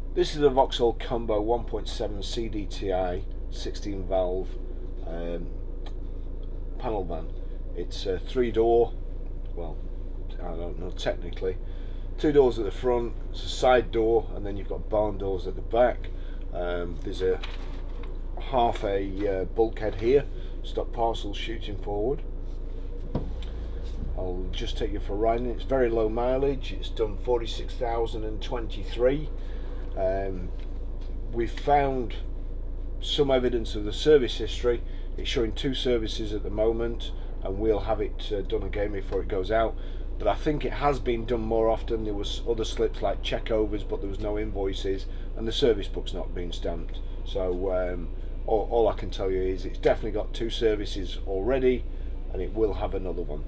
This is a Vauxhall Combo 1.7 CDTi 16 valve panel van. It's a 3-door, well, I don't know technically, 2 doors at the front, it's a side door, and then you've got barn doors at the back. There's a half a bulkhead here, stop parcels shooting forward. I'll just take you for a ride. It's very low mileage, it's done 46,023. We've found some evidence of the service history. It's showing 2 services at the moment, and we'll have it done again before it goes out. But I think it has been done more often. There was other slips like checkovers, but there was no invoices, and the service book's not been stamped. So all I can tell you is it's definitely got 2 services already, and it will have another one.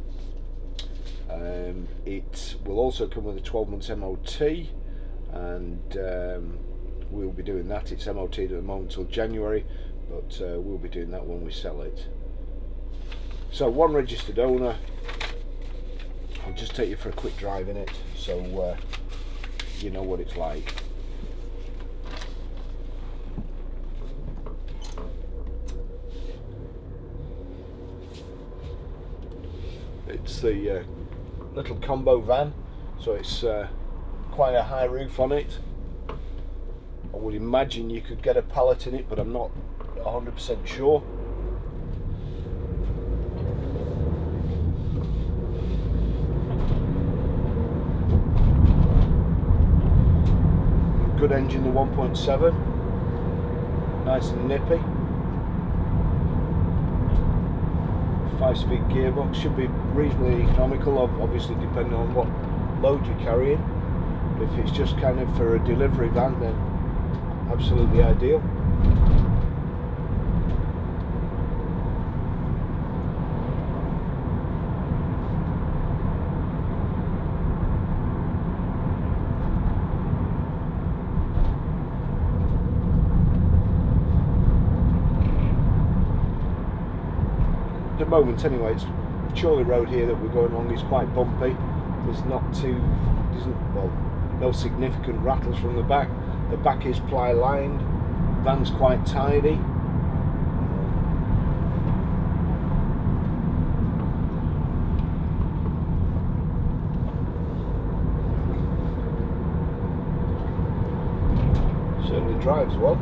It will also come with a 12 months MOT, and we'll be doing that. It's MOT at the moment till January, but we'll be doing that when we sell it. So 1 registered owner. I'll just take you for a quick drive in it, so you know what it's like. It's the little combo van, so it's quite a high roof on it. I would imagine you could get a pallet in it, but I'm not 100% sure. Good engine, the 1.7, nice and nippy. 5-speed gearbox, should be reasonably economical, obviously depending on what load you're carrying. If it's just kind of for a delivery van, then absolutely ideal. At the moment anyway, it's Chorley Road here that we're going along is quite bumpy. There's no significant rattles from the back. The back is ply lined, van's quite tidy. Certainly drives well.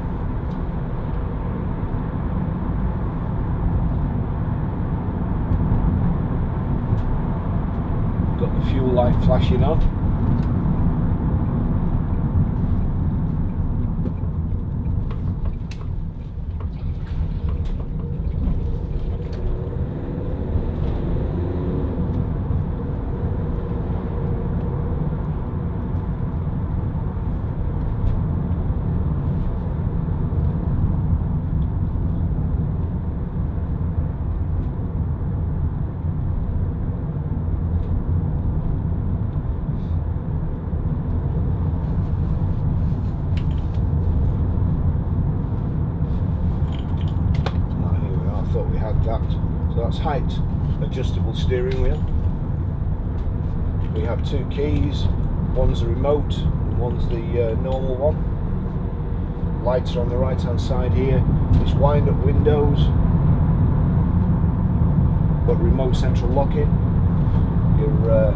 Got the fuel light flashing on. So that's height adjustable steering wheel. We have 2 keys, one's the remote and one's the normal one. Lights are on the right hand side here. It's wind up windows, got remote central locking. Your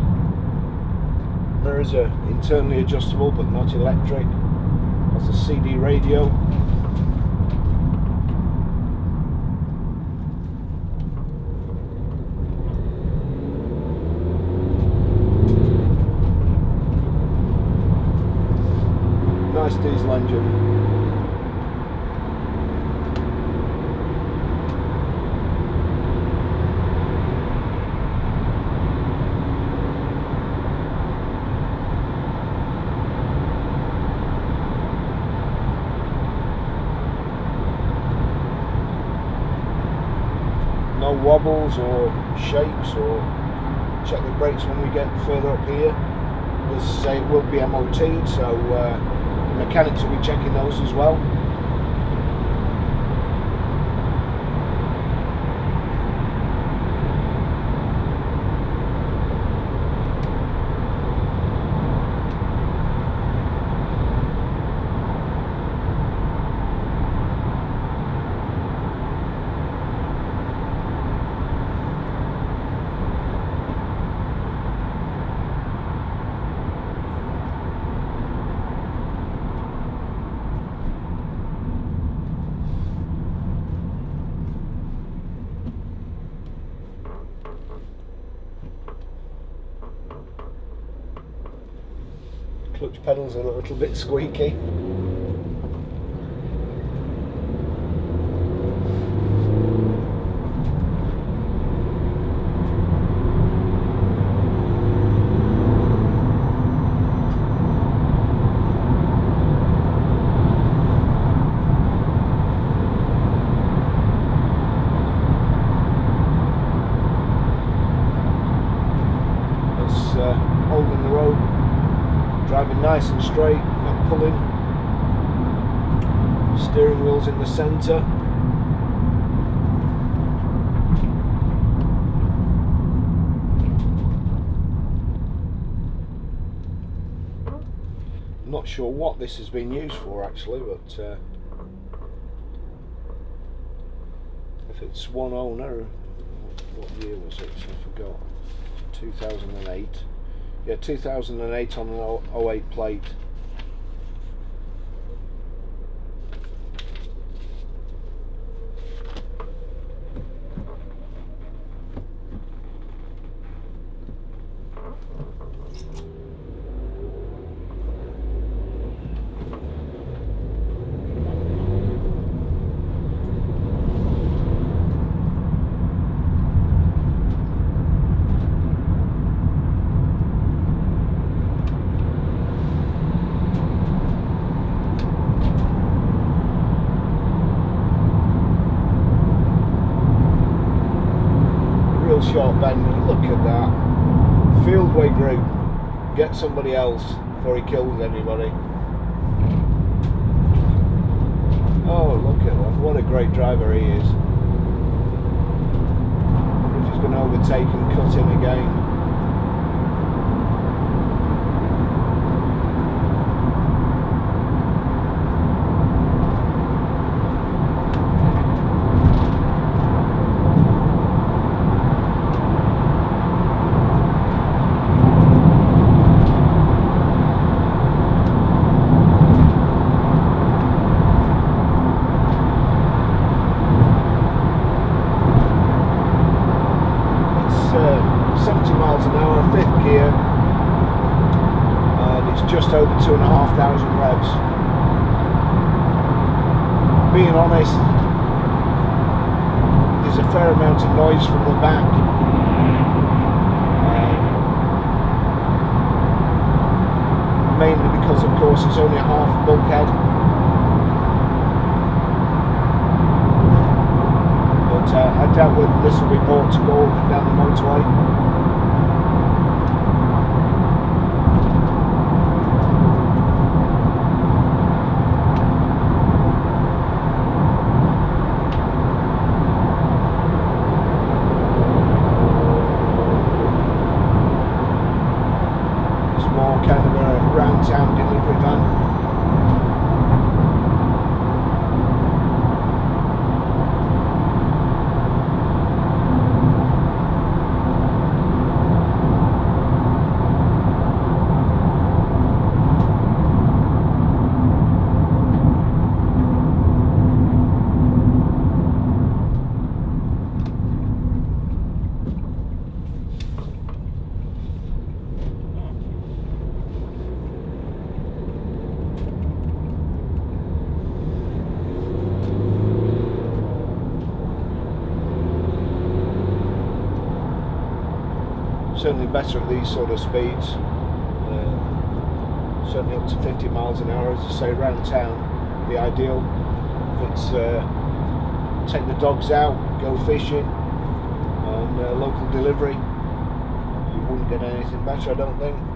mirrors are internally adjustable but not electric. Has a CD radio. Nice diesel engine. No wobbles or shakes, or check the brakes when we get further up here. As I say, it will be MOT'd, so mechanics will be checking those as well. pedals are a little bit squeaky. Holding the road, driving nice and straight, not pulling. Steering wheel's in the centre. I'm not sure what this has been used for actually, but if it's one owner, what year was it? I forgot. 2008. Yeah, 2008 on an 08 plate. Short bend, look at that. Fieldway group, get somebody else before he kills anybody. Oh, look at that, what a great driver he is. If he's going to overtake and cut in again. Just over 2,500 revs. Being honest, there's a fair amount of noise from the back. Mainly because, of course, it's only a half bulkhead. But I doubt whether this will be bought to go up and down the motorway. Kind of a round town delivery van. Certainly better at these sort of speeds, certainly up to 50 miles an hour, as I say, around town, be ideal. If it's take the dogs out, go fishing, and local delivery, you wouldn't get anything better, I don't think.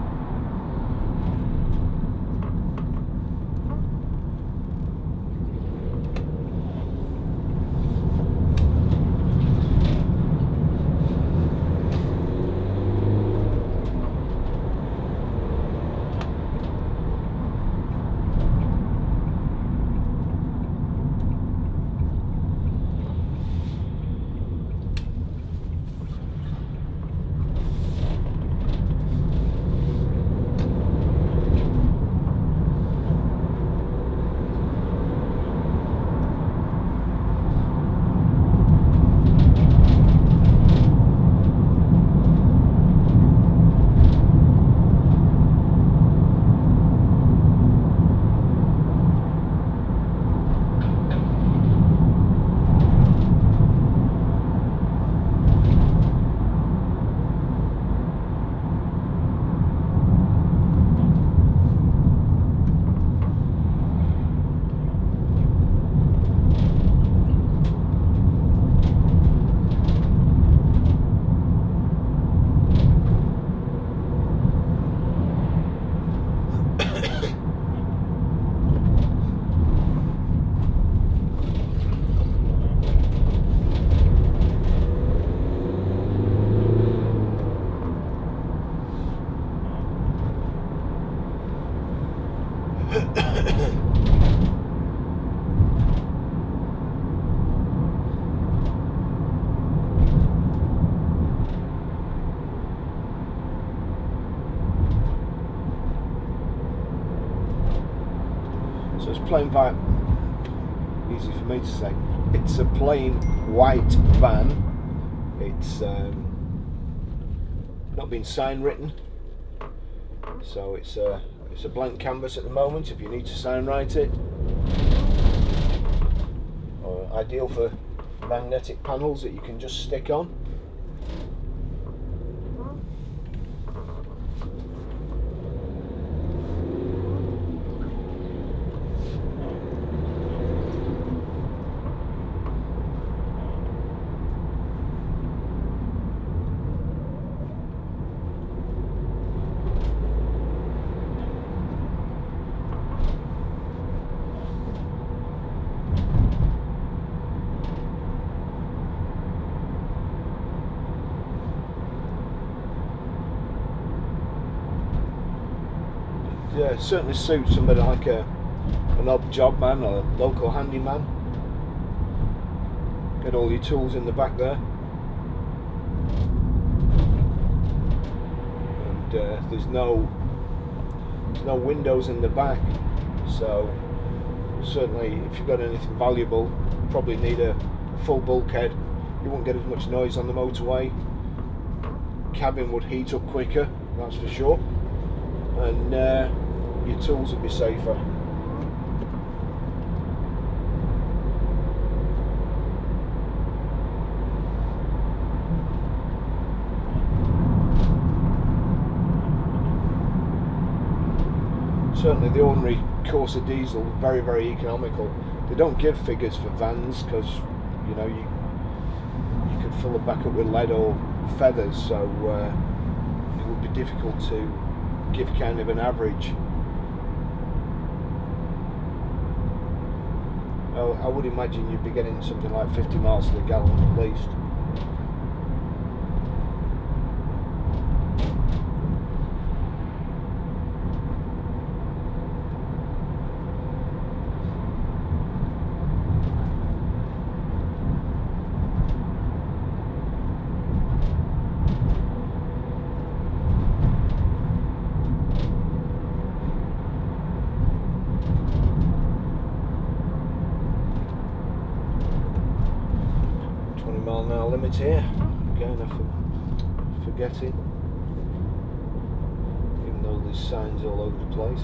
So it's plain white. Easy for me to say. It's a plain white van. It's not been sign written, so it's a blank canvas at the moment. If you need to sign write it, or ideal for magnetic panels that you can just stick on. Yeah, it certainly suits somebody like an odd job man or a local handyman. Get all your tools in the back there, and there's no windows in the back, so certainly if you've got anything valuable, you probably need a full bulkhead. You won't get as much noise on the motorway. Cabin would heat up quicker, that's for sure, and your tools would be safer. Certainly the ordinary Corsa diesel, very, very economical. They don't give figures for vans because, you know, you could fill it back up with lead or feathers, so it would be difficult to give kind of an average. I would imagine you'd be getting something like 50 miles to the gallon at least. Mile-an-hour limit here. Again, I'm forgetting, even though there's signs all over the place.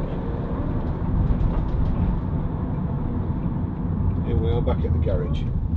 Back at the garage.